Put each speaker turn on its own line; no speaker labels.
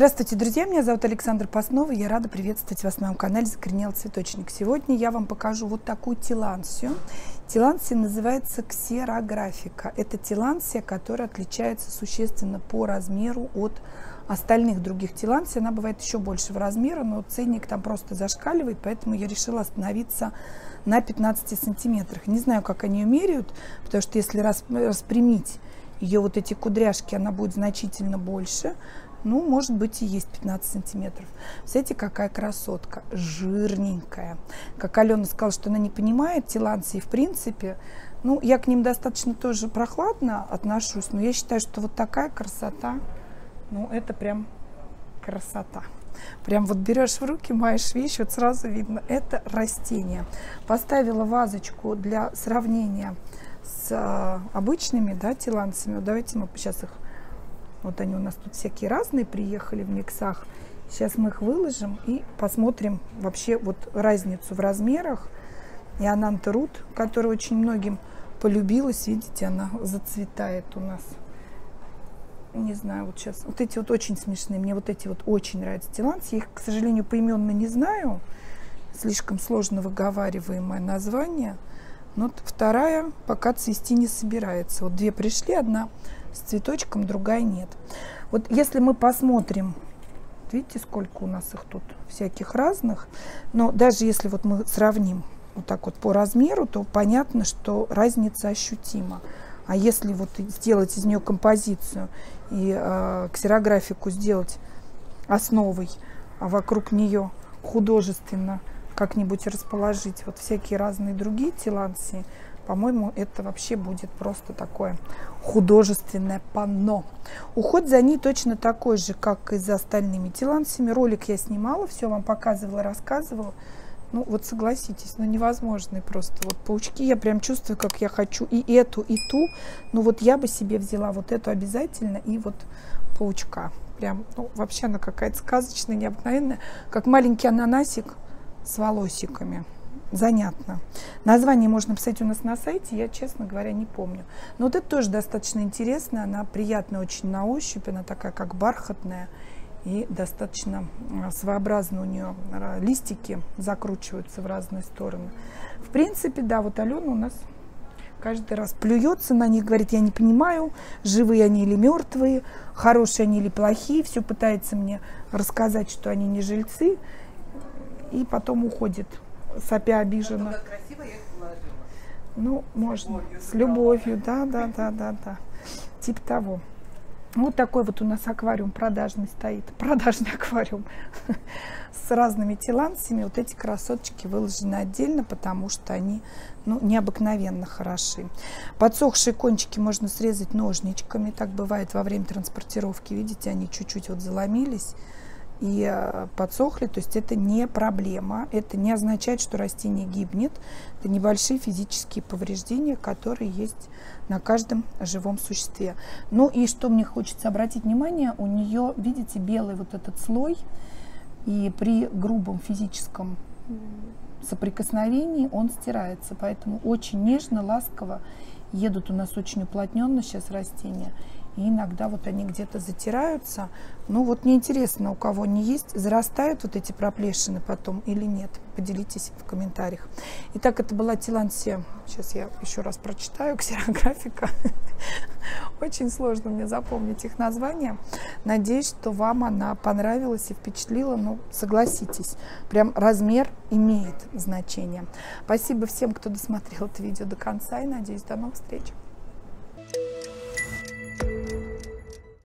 Здравствуйте, друзья! Меня зовут Александра Паснова. Я рада приветствовать вас на моем канале Закоренелый Цветочник. Сегодня я вам покажу вот такую тилансию. Тилансия называется ксерографика. Это тилансия, которая отличается существенно по размеру от остальных других тилансий. Она бывает еще больше в размере, но ценник там просто зашкаливает, поэтому я решила остановиться на 15 сантиметрах. Не знаю, как они ее меряют, потому что если распрямить ее вот эти кудряшки, она будет значительно больше. Ну, может быть, и есть 15 сантиметров. Смотрите, какая красотка, жирненькая. Как Алена сказала, что она не понимает тилансии, в принципе, ну, я к ним достаточно тоже прохладно отношусь, но я считаю, что вот такая красота, ну, это прям красота. Прям вот берешь в руки, маешь вещь, вот сразу видно, это растение. Поставила вазочку для сравнения с обычными, да, тилансами. Вот давайте мы сейчас их... Вот они у нас тут всякие разные приехали в миксах. Сейчас мы их выложим и посмотрим вообще вот разницу в размерах. И Ананта Рут, которая очень многим полюбилась, видите, она зацветает у нас. Не знаю, вот сейчас. Вот эти вот очень смешные. Мне вот эти вот очень нравятся тилансии. Я их, к сожалению, поименно не знаю. Слишком сложно выговариваемое название. Но вот вторая пока цвести не собирается. Вот две пришли, одна с цветочком, другая нет. Вот если мы посмотрим, видите, сколько у нас их тут всяких разных, но даже если вот мы сравним вот так вот по размеру, то понятно, что разница ощутима. А если вот сделать из нее композицию и ксерографику сделать основой, а вокруг нее художественно как-нибудь расположить вот всякие разные другие тилансии, по-моему, это вообще будет просто такое художественное панно. Уход за ней точно такой же, как и за остальными тилансиями. Ролик я снимала, все вам показывала, рассказывала. Ну вот согласитесь, ну невозможно просто. Вот паучки, я прям чувствую, как я хочу и эту, и ту. Ну вот я бы себе взяла вот эту обязательно и вот паучка. Прям, ну вообще она какая-то сказочная, необыкновенная, как маленький ананасик с волосиками. Занятно. Название можно писать у нас на сайте, я, честно говоря, не помню. Но вот это тоже достаточно интересно, она приятная очень на ощупь, она такая как бархатная и достаточно своеобразно у нее листики закручиваются в разные стороны. В принципе, да, вот Алена у нас каждый раз плюется на них, говорит, я не понимаю, живые они или мертвые, хорошие они или плохие, все пытается мне рассказать, что они не жильцы, и потом уходит, сопя обиженно.
Как красиво я их положила.
Ну, можно. С любовью, да. Типа того. Вот такой вот у нас аквариум продажный стоит. Продажный аквариум. С разными тилансиями. Вот эти красоточки выложены отдельно, потому что они, ну, необыкновенно хороши. Подсохшие кончики можно срезать ножничками. Так бывает во время транспортировки. Видите, они чуть-чуть вот заломились и подсохли, то есть это не проблема, это не означает, что растение гибнет, это небольшие физические повреждения, которые есть на каждом живом существе. Ну и что мне хочется обратить внимание, у нее, видите, белый вот этот слой, и при грубом физическом соприкосновении он стирается, поэтому очень нежно, ласково едут у нас очень уплотненно сейчас растения. И иногда вот они где-то затираются. Ну вот мне интересно, у кого не есть, зарастают вот эти проплешины потом или нет. Поделитесь в комментариях. Итак, это была тилансия. Сейчас я еще раз прочитаю. Ксерографика. Очень сложно мне запомнить их название. Надеюсь, что вам она понравилась и впечатлила. Ну, согласитесь, прям размер имеет значение. Спасибо всем, кто досмотрел это видео до конца. И надеюсь, до новых встреч.